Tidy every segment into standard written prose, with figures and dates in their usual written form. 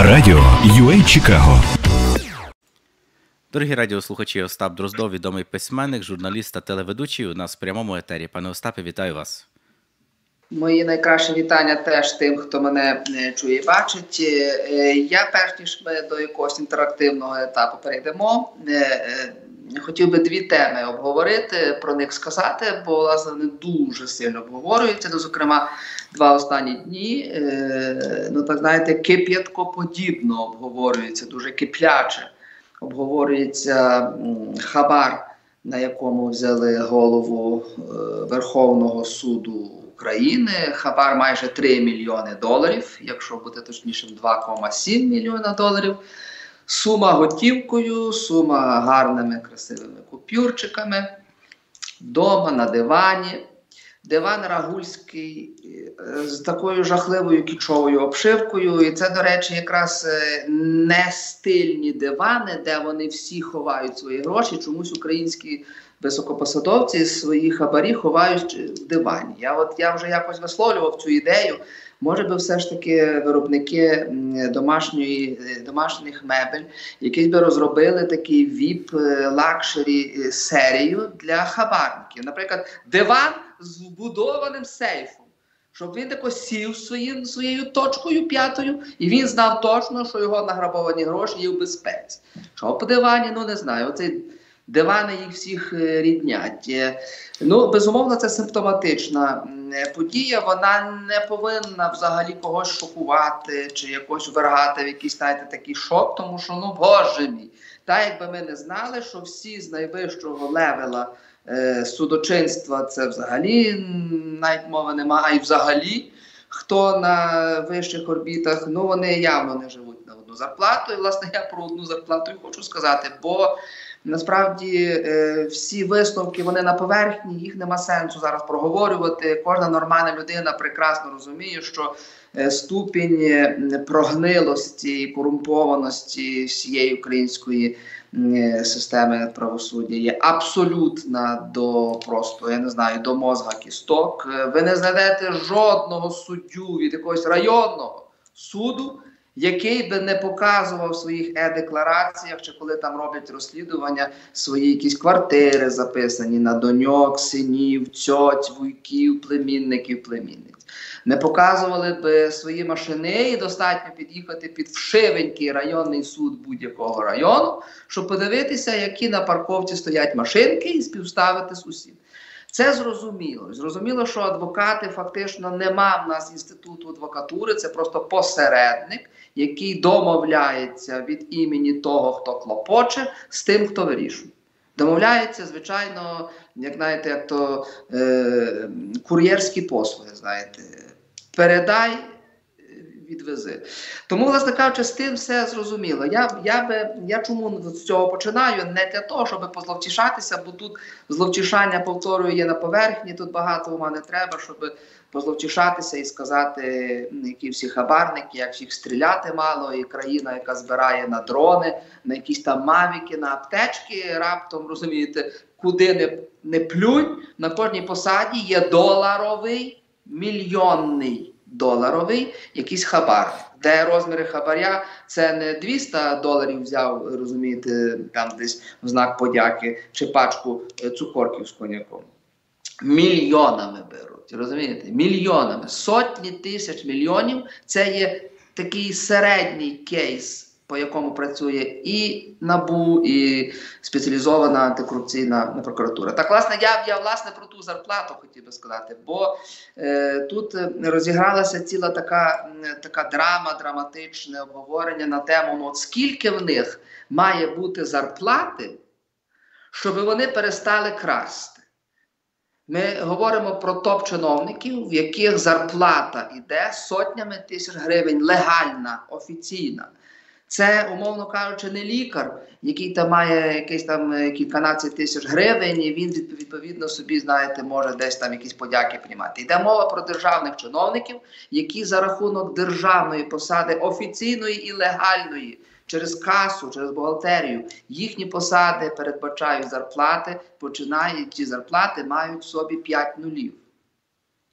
Радіо UA Чикаго. Дорогі радіослухачі, Остап Дроздов, відомий письменник, журналіст та телеведучий, у нас в прямому етері. Пане Остапе, вітаю вас. Мої найкращі вітання теж тим, хто мене чує і бачить. Я, перш ніж ми до якогось інтерактивного етапу перейдемо, хотів би дві теми обговорити, про них сказати, бо, власне, вони дуже сильно обговорюються. Ну, зокрема, два останні дні, так знаєте, кип'яткоподібно обговорюється, дуже кипляче. Обговорюється хабар, на якому взяли голову Верховного суду України. Хабар майже $3 мільйони, якщо бути точнішим, $2,7 мільйона. Сума готівкою, сума гарними, красивими купюрчиками. Дома, на дивані. Диван рагульський з такою жахливою кічовою обшивкою. І це, до речі, якраз не стильні дивани, де вони всі ховають свої гроші. Чомусь українські високопосадовці свої хабарі ховають в дивані. Я вже якось висловлював цю ідею. Може би все ж таки виробники домашніх мебель, які би розробили такий VIP-лакшері серію для хабарників. Наприклад, диван з вбудованим сейфом. Щоб він тако сів своєю точкою п'ятою, і він знав точно, що його награбовані гроші є в безпеці. Що по дивані, не знаю. Оцей дивани їх всіх ріднять. Безумовно, це симптоматична подія. Вона не повинна взагалі когось шокувати чи якось ввергати в якийсь, знаєте, такий шок, тому що, боже мій, так якби ми не знали, що всі з найвищого левела судочинства, це взагалі навіть мови немає, а й взагалі, хто на вищих орбітах, вони явно не живуть на одну зарплату. І, власне, я про одну зарплату і хочу сказати, бо насправді всі висновки, вони на поверхні, їх нема сенсу зараз проговорювати. Кожна нормальна людина прекрасно розуміє, що ступінь прогнилості і корумпованості всієї української системи правосуддя є абсолютна до мозга кісток. Ви не знайдете жодного суддю від якогось районного суду, який би не показував в своїх е-деклараціях, чи коли там роблять розслідування, свої якісь квартири записані на доньок, синів, цьоть, вуйків, племінників, племінниць. Не показували б свої машини, і достатньо під'їхати під вшивенький районний суд будь-якого району, щоб подивитися, які на парковці стоять машинки, і співставити з усім. Це зрозуміло. Зрозуміло, що адвокати фактично нема в нас інституту адвокатури, це просто посередник, який домовляється від імені того, хто клопоче, з тим, хто вирішує. Домовляється, звичайно, як кур'єрські послуги, передай, відвези. Тому, власне кажучи, з тим все зрозуміло. Я чому з цього починаю? Не для того, щоб позловтішатися, бо тут зловтішання, повторюю, є на поверхні, тут багато ума не треба, щоб позловтішатися і сказати, які всі хабарники, як всіх стріляти мало, і країна, яка збирає на дрони, на якісь там мавіки, на аптечки, раптом, розумієте, куди не плюнь, на кожній посаді є доларовий, мільйонний доларовий якийсь хабар, де розміри хабаря це не $200 взяв, розумієте, там десь в знак подяки, чи пачку цукорків з коньяком. Мільйонами беруть, розумієте? Мільйонами, сотні тисяч мільйонів. Це є такий середній кейс, по якому працює і НАБУ, і спеціалізована антикорупційна прокуратура. Так, власне, я власне про ту зарплату хотів би сказати, бо тут розігралася ціла така драма, драматичне обговорення на тему, скільки в них має бути зарплати, щоб вони перестали красти. Ми говоримо про топ-чиновників, в яких зарплата йде сотнями тисяч гривень, легальна, офіційна. Це, умовно кажучи, не лікар, який там має якісь там кільканадцять тисяч гривень, і він відповідно собі, знаєте, може десь там якісь подяки приймати. Йде мова про державних чиновників, які за рахунок державної посади, офіційної і легальної, через касу, через бухгалтерію, їхні посади передбачають зарплати, ці зарплати мають в собі 5 нулів.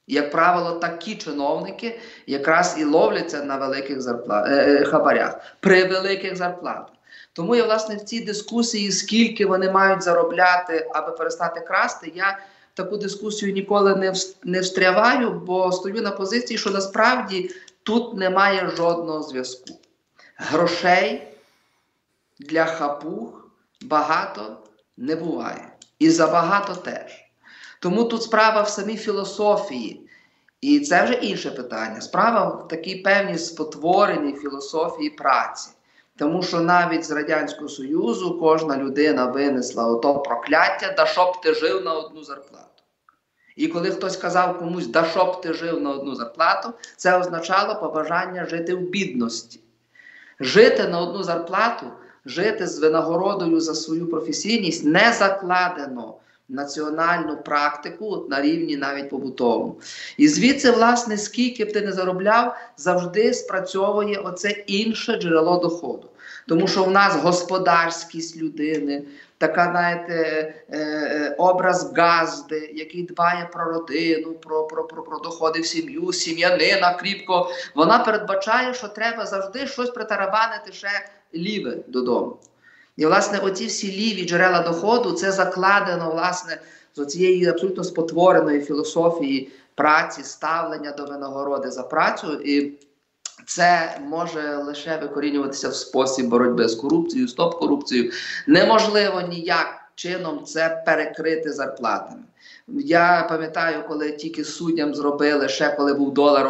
І, як правило, такі чиновники якраз і ловляться на великих хабарях, при великих зарплатах. Тому я, власне, в цій дискусії, скільки вони мають заробляти, аби перестати красти, я в таку дискусію ніколи не встряваю, бо стою на позиції, що насправді тут немає жодного зв'язку. Грошей для хапуг багато не буває. І забагато теж. Тому тут справа в самій філософії. І це вже інше питання. Справа в такій певній спотвореній філософії праці. Тому що навіть з Радянського Союзу кожна людина винесла ото прокляття, да щоб ти жив на одну зарплату. І коли хтось казав комусь, да щоб ти жив на одну зарплату, це означало побажання жити в бідності. Жити на одну зарплату, жити з винагородою за свою професійність не закладено в національну практику на рівні навіть побутовому. І звідси, власне, скільки б ти не заробляв, завжди спрацьовує оце інше джерело доходу. Тому що в нас господарськість людини, така, знаєте, образ газди, який дбає про родину, про доходи в сім'ю, сім'янина кріпко, вона передбачає, що треба завжди щось притарабанити ще ліве додому. І, власне, оці всі ліві джерела доходу, це закладено, власне, з цієї абсолютно спотвореної філософії праці, ставлення до винагороди за працю, і це може лише викорінюватися в спосіб боротьби з корупцією, стоп-корупцією. Неможливо ніяк чином це перекрити зарплатами. Я пам'ятаю, коли тільки суддям зробили, ще коли був долар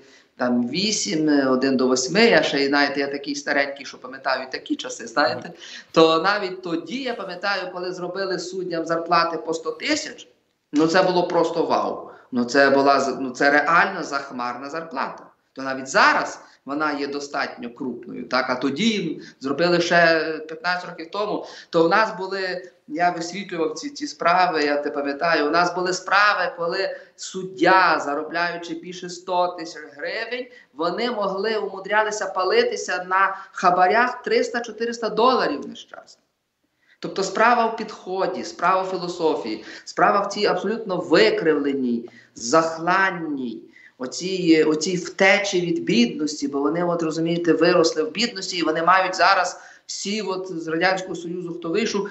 1,8, 1 до 8, я ще, знаєте, я такий старенький, що пам'ятаю такі часи, знаєте, то навіть тоді, я пам'ятаю, коли зробили суддям зарплати по 100 тисяч, ну це було просто вау. Це реально захмарна зарплата. То навіть зараз вона є достатньо крупною, так? А тоді зробили ще 15 років тому, то в нас були, я висвітлював ці справи, я те пам'ятаю, у нас були справи, коли суддя, заробляючи більше 100 тисяч гривень, вони умудрялися палитися на хабарях 300-400 доларів нещасно. Тобто справа в підході, справа в філософії, справа в цій абсолютно викривленій, захланній, оцій втечі від бідності, бо вони, розумієте, виросли в бідності, і вони мають зараз всі з Радянського Союзу, хто вийшов,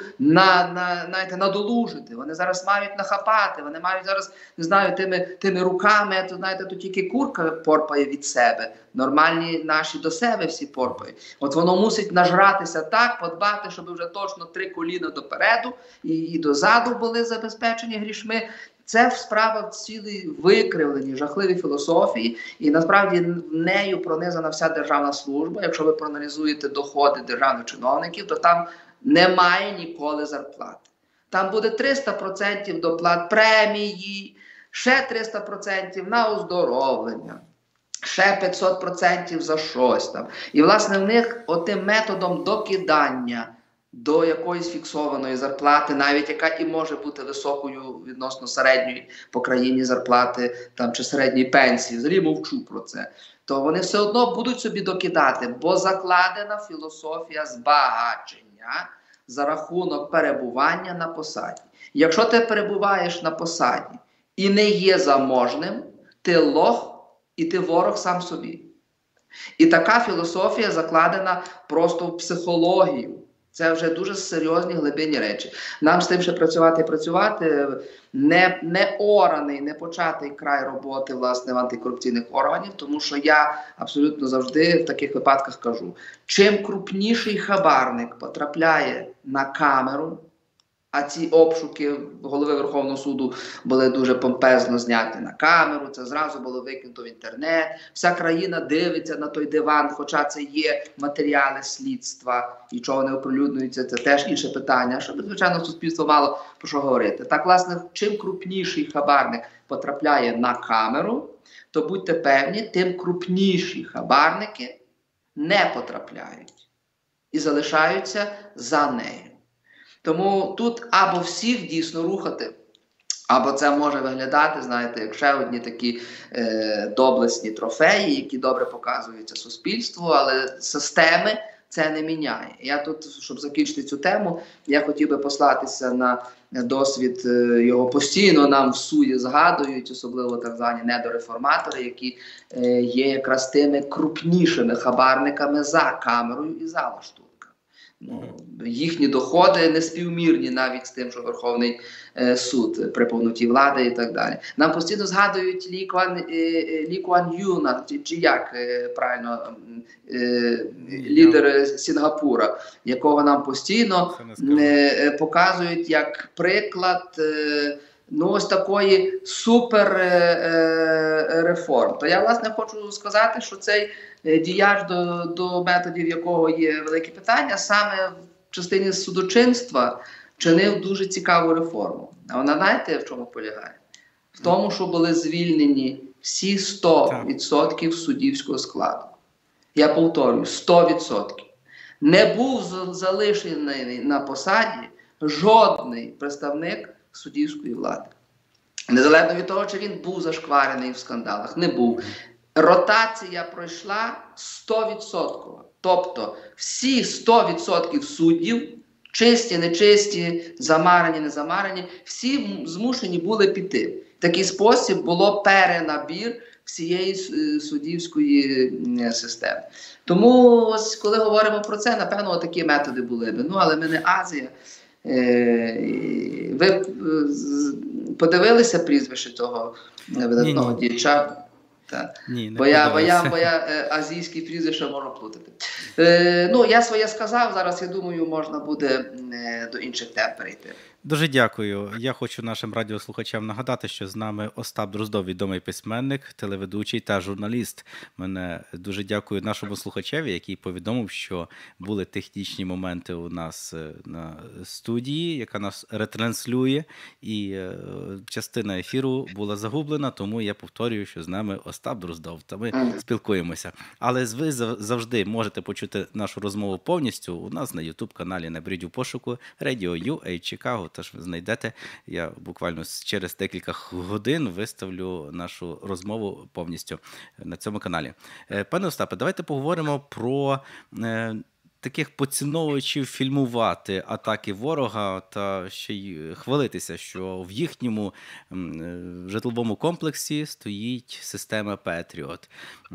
надолужити. Вони зараз мають нахапати, вони мають зараз, не знаю, тими руками, то тільки курка порпає від себе. Нормальні наші до себе всі порпають. От воно мусить нажратися так, подбати, щоб вже точно 3 коліна допереду і дозаду були забезпечені грішми. Це справа в цілій викривленій, жахливій філософії, і насправді нею пронизана вся державна служба. Якщо ви проаналізуєте доходи державних чиновників, то там немає ніколи зарплати. Там буде 300% доплат премії, ще 300% на оздоровлення, ще 500% за щось там. І, власне, в них отим методом докидання до якоїсь фіксованої зарплати, навіть яка і може бути високою відносно середньої по країні зарплати там, чи середньої пенсії, взагалі мовчу про це, то вони все одно будуть собі докидати, бо закладена філософія збагачення за рахунок перебування на посаді. Якщо ти перебуваєш на посаді і не є заможним, ти лох і ти ворог сам собі. І така філософія закладена просто в психологію. Це вже дуже серйозні глибинні речі. Нам з тим ще працювати, не ораний, не початий край роботи, власне, в антикорупційних органів, тому що я абсолютно завжди в таких випадках кажу, чим крупніший хабарник потрапляє на камеру, а ці обшуки голови Верховного суду були дуже помпезно зняті на камеру, це зразу було викинуто в інтернет, вся країна дивиться на той диван, хоча це є матеріали слідства, і чого не оприлюднюються, це теж інше питання, щоб, звичайно, суспільство мало про що говорити. Так, власне, чим крупніший хабарник потрапляє на камеру, то будьте певні, тим крупніші хабарники не потрапляють і залишаються за нею. Тому тут або всіх дійсно рухати, або це може виглядати, знаєте, як ще одні такі доблесні трофеї, які добре показуються суспільству, але системи це не міняє. Я тут, щоб закінчити цю тему, я хотів би послатися на досвід його. Постійно нам в суді згадують, особливо так звані недореформатори, які є якраз тими крупнішими хабарниками за камерою і за лаштунками. Їхні доходи неспівмірні навіть з тим, що Верховний суд при повноті влади і так далі. Нам постійно згадують Лі Куан Юна, чи як правильно, лідер Сінгапура, якого нам постійно показують як приклад ось такої супер реформ. То я, власне, хочу сказати, що цей діяч, до методів якого є великі питання, саме в частині судочинства чинив дуже цікаву реформу. А вона, знаєте, в чому полягає? В тому, що були звільнені всі 100% суддівського складу. Я повторюю, 100%. Не був залишений на посаді жодний представник суддівської влади. Незалежно від того, чи він був зашкварений в скандалах, не був. Ротація пройшла 100%. Тобто всі 100% суддів, чисті, нечисті, замарені, не замарені, всі змушені були піти. В такий спосіб було перенабір всієї суддівської системи. Тому ось, коли говоримо про це, напевно, такі методи були б. Але ми не Азія. Ви подивилися прізвище цього видатного діяча? Ні, не бо я азійські прізвища можу плутати. Я своє сказав, зараз, я думаю, можна буде до інших тем перейти. Дуже дякую. Я хочу нашим радіослухачам нагадати, що з нами Остап Дроздов, відомий письменник, телеведучий та журналіст. Мене дуже дякую нашому слухачеві, який повідомив, що були технічні моменти у нас на студії, яка нас ретранслює, і частина ефіру була загублена, тому я повторюю, що з нами Остап Дроздов, та ми спілкуємося. Але ви завжди можете почути нашу розмову повністю у нас на YouTube-каналі, наберіть у пошуку Radio UA Chicago. Тож ви знайдете, я буквально через декілька годин виставлю нашу розмову повністю на цьому каналі. Пане Остапе, давайте поговоримо про таких поціновувачів фільмувати атаки ворога та ще й хвалитися, що в їхньому житловому комплексі стоїть система Patriot.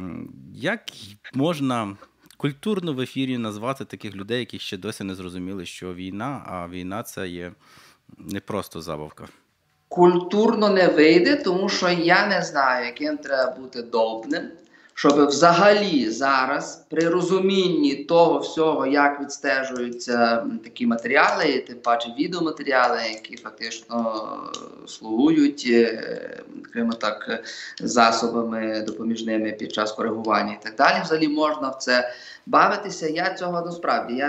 Як можна культурно в ефірі назвати таких людей, які ще досі не зрозуміли, що війна, а війна – це є не просто забавка? Культурно не вийде, тому що я не знаю, яким треба бути довбним, щоб взагалі зараз при розумінні того всього, як відстежуються такі матеріали, тим паче відеоматеріали, які фактично слугують, скажімо так, засобами допоміжними під час коригування і так далі, взагалі можна в це бавитися. Я цього насправді.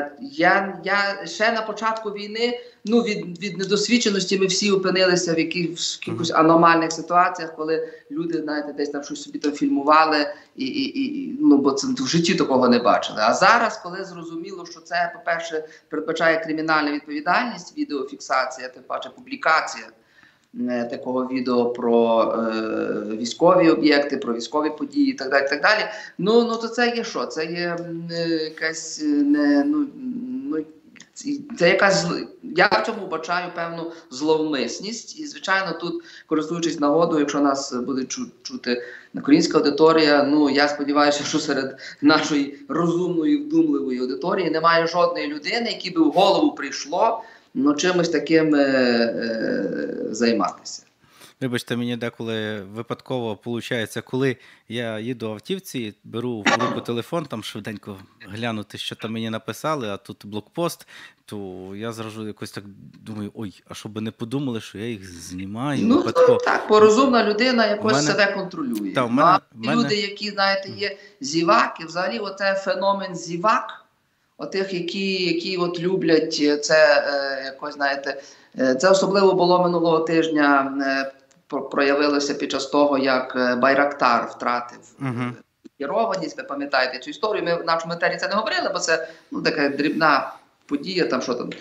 Я ще на початку війни, від недосвідченості ми всі опинилися в якихось аномальних ситуаціях, коли люди, знаєте, десь там щось собі там фільмували, бо це в житті такого не бачили. А зараз, коли зрозуміло, що це, по-перше, передбачає кримінальну відповідальність, відеофіксація, тим паче публікація такого відео про військові об'єкти, про військові події і так далі, то це є що? Це є якась це якась, я в цьому бачаю певну зловмисність. І, звичайно, тут, користуючись нагодою, якщо нас буде чути українська аудиторія, я сподіваюся, що серед нашої розумної, вдумливої аудиторії немає жодної людини, якій би в голову прийшло чимось таким займатися. Вибачте, мені деколи випадково виходить, коли я їду в автівці, беру в руку телефон, там швиденько глянути, що там мені написали, а тут блокпост, то я зразу якось так думаю, а щоб не подумали, що я їх знімаю. Так, порозумна людина якось себе контролює. Люди, які, знаєте, є зіваки, взагалі оце феномен зівак, отих, які люблять це якось, знаєте, це особливо було минулого тижня, проявилося під час того, як Байрактар втратив керованість. Ви пам'ятаєте цю історію? Ми в нашому етері це не говорили, бо це така дрібна подія, там що там.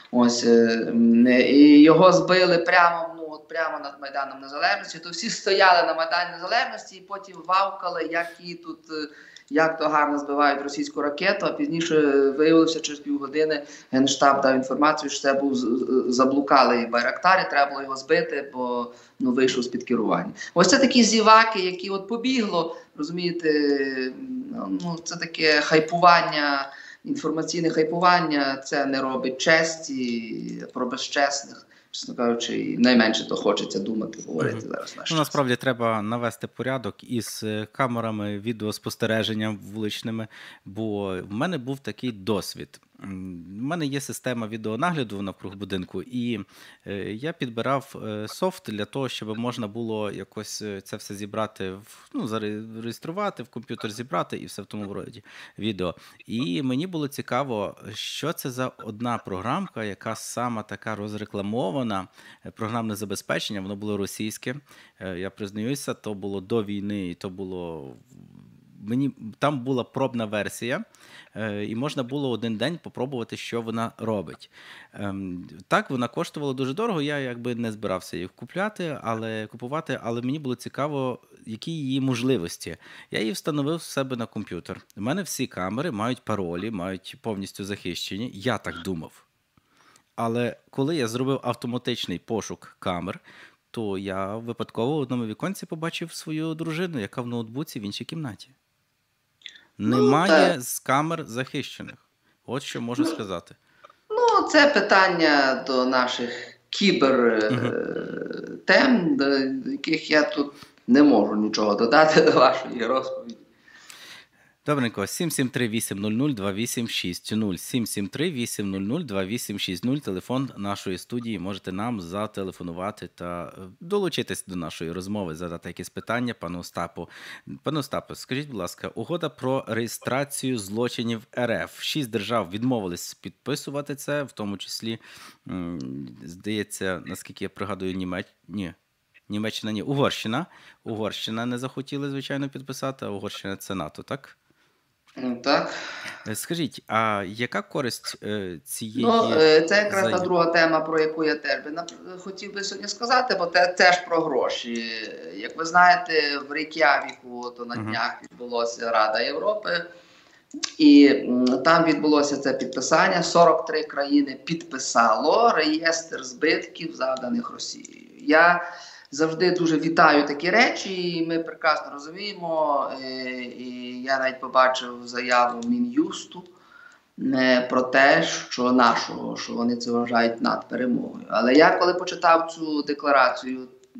І його збили прямо над Майданом Незалежності. То всі стояли на Майдані Незалежності і потім вавкали, як то гарно збивають російську ракету, а пізніше виявилося, через півгодини Генштаб дав інформацію, що це був заблукалий Байрактар, і треба було його збити, бо вийшов з-під керування. Ось це такі зіваки, які от побігло, розумієте, це таке хайпування, інформаційне хайпування, це не робить честі, про безчесних, чесно кажучи, найменше то хочеться думати, говорити зараз. Насправді треба навести порядок із камерами, відеоспостереженням вуличними, бо в мене був такий досвід. У мене є система відеонагляду навкруг будинку, і я підбирав софт для того, щоб можна було якось це все зібрати, зареєструвати, в комп'ютер зібрати і все в тому роді відео. І мені було цікаво, що це за одна програмка, яка сама така розрекламована, програмне забезпечення, воно було російське. Я признаюся, то було до війни, і то було... Там була пробна версія, і можна було один день попробувати, що вона робить. Так, вона коштувала дуже дорого, я якби не збирався її купувати, але мені було цікаво, які її можливості. Я її встановив в себе на комп'ютер. У мене всі камери мають паролі, мають повністю захищені, я так думав. Але коли я зробив автоматичний пошук камер, то я випадково в одному віконці побачив свою дружину, яка в ноутбуці в іншій кімнаті. Немає з камер захищених. От що можу сказати. Це питання до наших кібертем, до яких я тут не можу нічого додати до вашої розповіді. Добренько, 773-800-2860, 773-800-2860, телефон нашої студії, можете нам зателефонувати та долучитись до нашої розмови, задати якісь питання пану Остапу. Пане Остапе, скажіть, будь ласка, угода про реєстрацію злочинів РФ. 6 держав відмовились підписувати це, в тому числі, здається, наскільки я пригадую, Угорщина. Угорщина не захотіли, звичайно, підписати, а Угорщина – це НАТО, так? Так. Скажіть, а яка користь цієї це якраз та друга тема, про яку я теж хотів би сьогодні сказати, бо це теж про гроші. Як ви знаєте, в Рейк'явіку то на днях відбулося Рада Європи, і там відбулося це підписання. 43 країни підписало реєстр збитків, завданих Росією. Я завжди дуже вітаю такі речі, і ми прекрасно розуміємо, і я навіть побачив заяву Мін'юсту про те, що вони це вважають над перемогою. Але я, коли почитав цю декларацію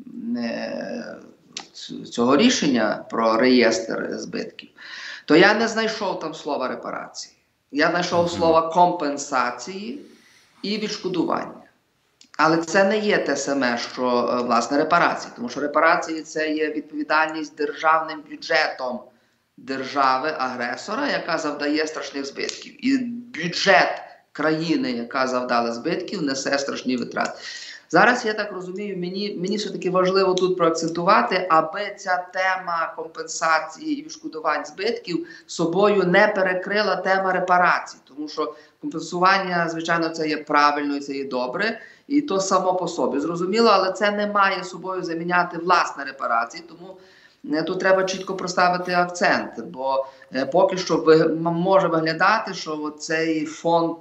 цього рішення про реєстр збитків, то я не знайшов там слова репарації. Я знайшов слова компенсації і відшкодування. Але це не є те саме, що, власне, репарації. Тому що репарації – це є відповідальність державним бюджетом держави-агресора, яка завдає страшних збитків. І бюджет країни, яка завдала збитків, несе страшні витрати. Зараз, я так розумію, мені все-таки важливо тут проакцентувати, аби ця тема компенсації і відшкодувань збитків собою не перекрила тема репарацій. Тому що компенсування, звичайно, це є правильно і це є добре, і то само по собі зрозуміло, але це не має собою заміняти власне репарації, тому тут треба чітко проставити акцент, бо поки що може виглядати, що цей фонд,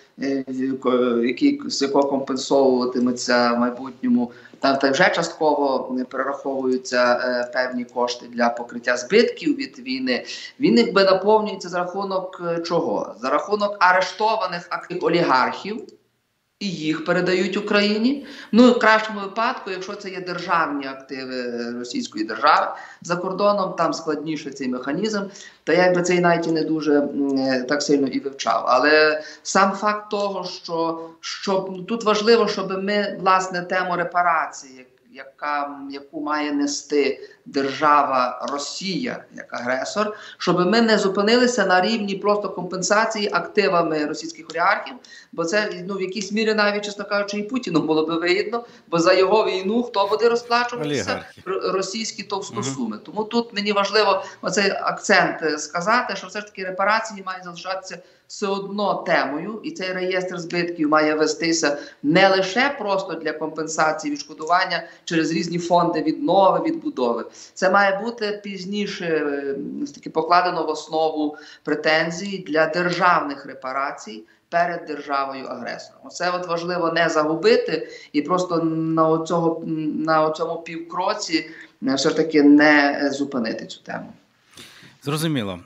з якого компенсовуватиметься в майбутньому, там вже частково перераховуються певні кошти для покриття збитків від війни. Він якби наповнюється за рахунок чого? За рахунок арештованих активів олігархів, і їх передають Україні. В кращому випадку, якщо це є державні активи Російської держави за кордоном, там складніше цей механізм, то я якби цей навіть і не дуже так сильно і вивчав. Але сам факт того, що тут важливо, щоб ми, власне, тему репарації, яку має нести держава Росія як агресор, щоб ми не зупинилися на рівні просто компенсації активами російських олігархів, бо це в якійсь мірі навіть, чесно кажучи, і Путіну було би вигідно, бо за його війну хто буде розплачуватися? Російські товстосуми. Тому тут мені важливо оцей акцент сказати, що все ж таки репарації мають залишатися все одно темою, і цей реєстр збитків має вестися не лише просто для компенсації відшкодування через різні фонди віднови, відбудови, Це має бути пізніше таки покладено в основу претензій для державних репарацій перед державою-агресором. Оце от важливо не загубити і просто на цьому півкроці все ж таки не зупинити цю тему. Зрозуміло.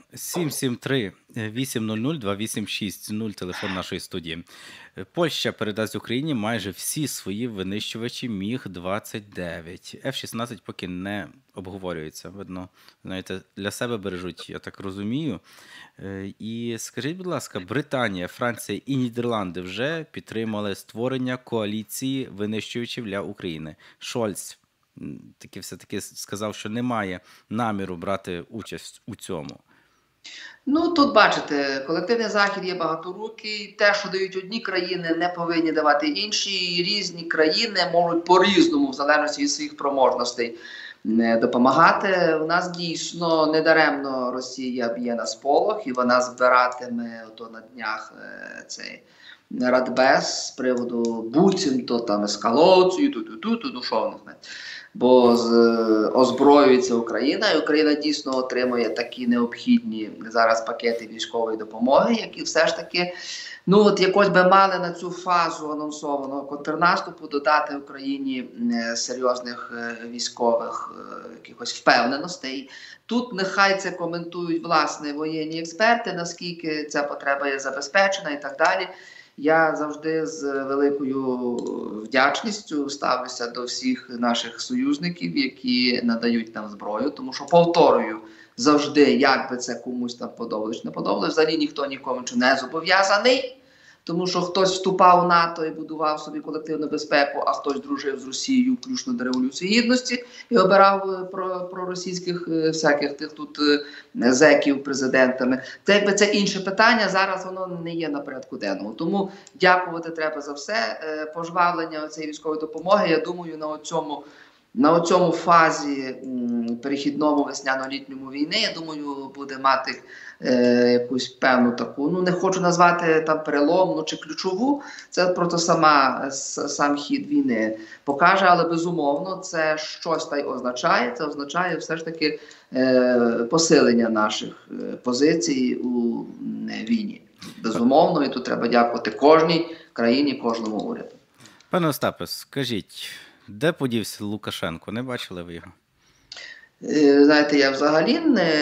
773-800-2860, телефон нашої студії. Польща передасть Україні майже всі свої винищувачі Міг-29. F-16 поки не обговорюється. Видно, знаєте, для себе бережуть, я так розумію. І скажіть, будь ласка, Британія, Франція і Нідерланди вже підтримали створення коаліції винищувачів для України. Шольц все-таки сказав, що немає наміру брати участь у цьому. Ну, тут, бачите, колективний захід є багаторукий. Те, що дають одні країни, не повинні давати інші. І різні країни можуть по-різному, в залежності від своїх спроможностей, допомагати. У нас дійсно недаремно Росія б'є на сполох, і вона збиратиме на днях цей радбез з приводу буцімто там ескалації, ну що в них не. Бо озброюється Україна, і Україна дійсно отримує такі необхідні зараз пакети військової допомоги, які все ж таки, ну от якось би мали на цю фазу анонсованого контрнаступу додати Україні серйозних військових якихось впевненостей. Тут нехай це коментують, власне, воєнні експерти, наскільки ця потреба є забезпечена і так далі. Я завжди з великою вдячністю ставлюся до всіх наших союзників, які надають нам зброю, тому що, повторюю, завжди, як би це комусь там подобалось, не подобалось, взагалі ніхто нікому не зобов'язаний, тому що хтось вступав в НАТО і будував собі колективну безпеку, а хтось дружив з Росією, включно до Революції Гідності, і обирав проросійських всяких тих тут зеків президентами. Це якби це інше питання, зараз воно не є на порядку денному. Тому дякувати треба за все. Пожвавлення цієї військової допомоги, я думаю, на цьому фазі перехідному весняно-літньому війни, я думаю, буде мати якусь певну таку, ну не хочу назвати там переломну чи ключову, це просто сам хід війни покаже, але безумовно це щось та й означає, це означає все ж таки посилення наших позицій у війні. Безумовно, і тут треба дякувати кожній країні, кожному уряду. Пане Остапе, скажіть, де подівся Лукашенко? Не бачили ви його? Знаєте, я взагалі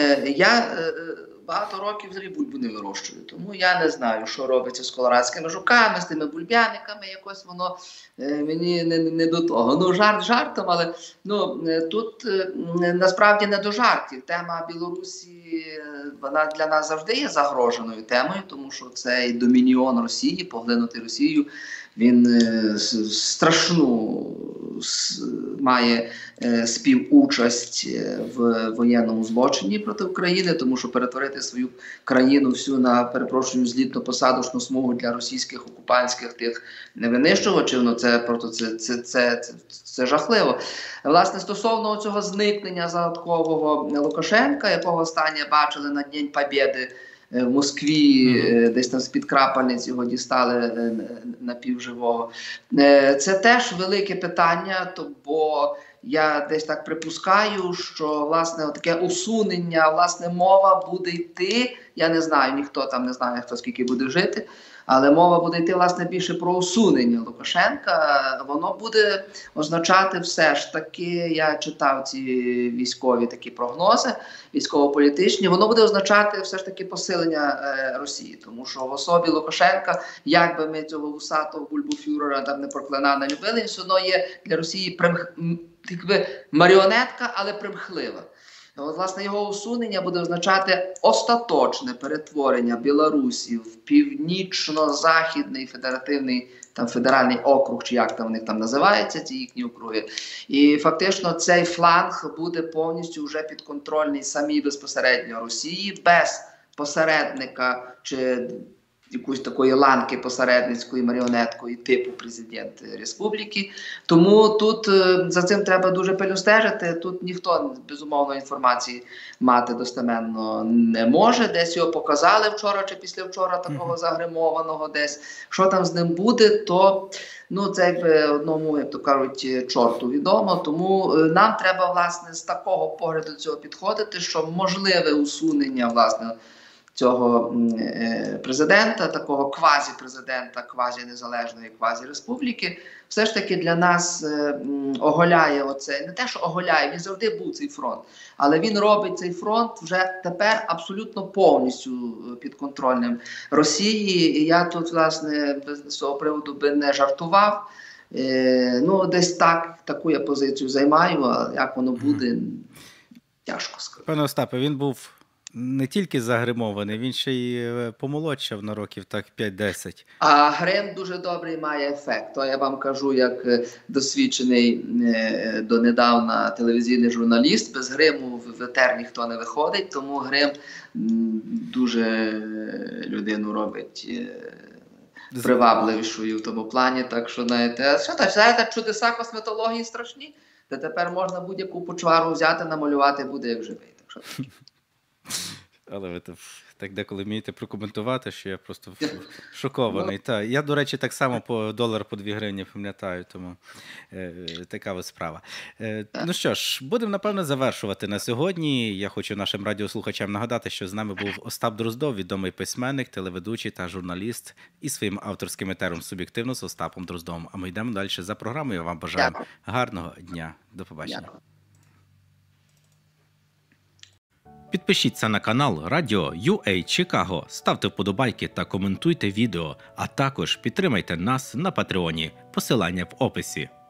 багато років взагалі бульбу не вирощую, тому я не знаю, що робиться з колорадськими жуками, з тими бульбяниками, якось воно мені не до того. Ну, жарт жартом, але тут насправді не до жартів. Тема Білорусі, вона для нас завжди є загроженою темою, тому що цей домініон Росії, поглинути Росію, він страшну має співучасть в воєнному злочині проти України, тому що перетворити свою країну всю на, перепрошую, злітно-посадочну смугу для російських окупантських тих винищувачів, ну це просто це жахливо. Власне, стосовно цього зникнення загадкового Лукашенка, якого останнє бачили на День Побєди в Москві, десь там з-під крапельниць його дістали напівживого. Це теж велике питання, бо я десь так припускаю, що, власне, таке усунення, власне, мова буде йти, я не знаю, ніхто там не знає, хто скільки буде жити, але мова буде йти, власне, більше про усунення Лукашенка. Воно буде означати все ж таки, я читав ці військові такі прогнози, військово-політичні, воно буде означати все ж таки посилення Росії. Тому що в особі Лукашенка, як би ми цього вусатого бульбофюрера там не проклинали, не любили, він все одно є для Росії маріонетка, але примхлива. От, власне, його усунення буде означати остаточне перетворення Білорусі в північно-західний федеративний федеральний округ, чи як там в них там називається, ці їхні округи. І фактично цей фланг буде повністю вже підконтрольний самій безпосередньо Росії, без посередника чи якоїсь такої ланки посередницької, маріонеткої типу президент республіки. Тому тут за цим треба дуже пильно стежити. Тут ніхто, безумовно, інформації мати достеменно не може. Десь його показали вчора чи післявчора, такого загримованого десь. Що там з ним буде, то це якби одному, як то кажуть, чорту відомо. Тому нам треба, власне, з такого погляду до цього підходити, що можливе усунення, власне, цього президента, такого квазі-президента, квазі-незалежної, квазі-республіки, все ж таки для нас оголяє оце, не те, що оголяє, він завжди був цей фронт, але він робить цей фронт вже тепер абсолютно повністю підконтрольним Росії. І я тут, власне, з цього приводу би не жартував. Десь таку я позицію займаю, а як воно буде, тяжко сказати. Пане Остапе, він був не тільки загримований, він ще й помолодшав на років так 5-10. А грим дуже добрий має ефект. То я вам кажу, як досвідчений донедавна телевізійний журналіст. Без гриму в етер ніхто не виходить, тому грим дуже людину робить привабливішою в тому плані. Так що, знаєте, чудеса косметології страшні, де тепер можна будь-яку почвару взяти, намалювати буде як живий. Так що... Але ви так деколи вмієте прокоментувати, що я просто шокований. Я, до речі, так само по $1 по 2 гривні пам'ятаю, тому така ось справа. Ну що ж, будемо, напевно, завершувати на сьогодні. Я хочу нашим радіослухачам нагадати, що з нами був Остап Дроздов, відомий письменник, телеведучий та журналіст із своїм авторським етером «Суб'єктивно» з Остапом Дроздовим. А ми йдемо далі за програмою. Я вам бажаю гарного дня. До побачення. Дякую. Підпишіться на канал Радіо UA Чикаго, ставте вподобайки та коментуйте відео, а також підтримайте нас на Патреоні. Посилання в описі.